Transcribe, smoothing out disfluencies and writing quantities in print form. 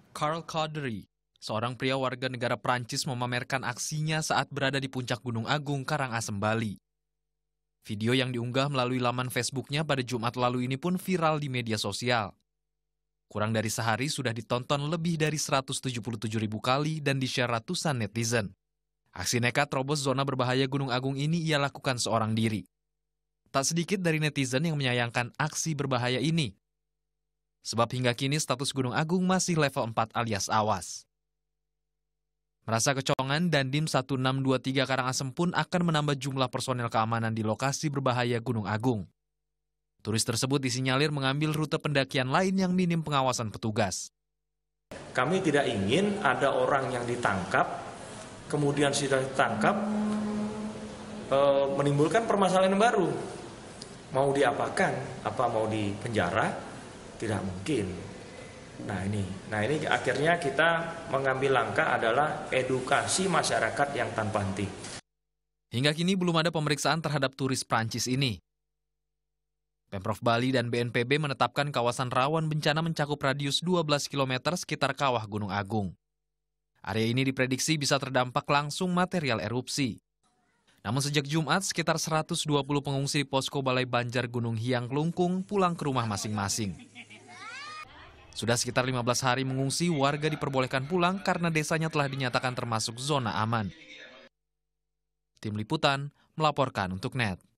Carl Caudery, seorang pria warga negara Prancis memamerkan aksinya saat berada di puncak Gunung Agung, Karangasem, Bali. Video yang diunggah melalui laman Facebooknya pada Jumat lalu ini pun viral di media sosial. Kurang dari sehari sudah ditonton lebih dari 177.000 kali dan di-share ratusan netizen. Aksi nekat terobos zona berbahaya Gunung Agung ini ia lakukan seorang diri. Tak sedikit dari netizen yang menyayangkan aksi berbahaya ini. Sebab hingga kini status Gunung Agung masih level 4 alias awas. Merasa kecolongan, Dandim 1623 Karangasem pun akan menambah jumlah personel keamanan di lokasi berbahaya Gunung Agung. Turis tersebut disinyalir mengambil rute pendakian lain yang minim pengawasan petugas. Kami tidak ingin ada orang yang ditangkap, kemudian sudah ditangkap, menimbulkan permasalahan baru. Mau diapakan? Apa mau dipenjara? Tidak mungkin. Nah ini akhirnya kita mengambil langkah adalah edukasi masyarakat yang tanpa henti. Hingga kini belum ada pemeriksaan terhadap turis Prancis ini. Pemprov Bali dan BNPB menetapkan kawasan rawan bencana mencakup radius 12 km sekitar kawah Gunung Agung. Area ini diprediksi bisa terdampak langsung material erupsi. Namun sejak Jumat, sekitar 120 pengungsi di posko Balai Banjar Gunung Hiang Klungkung pulang ke rumah masing-masing. Sudah sekitar 15 hari mengungsi, warga diperbolehkan pulang karena desanya telah dinyatakan termasuk zona aman. Tim Liputan melaporkan untuk NET.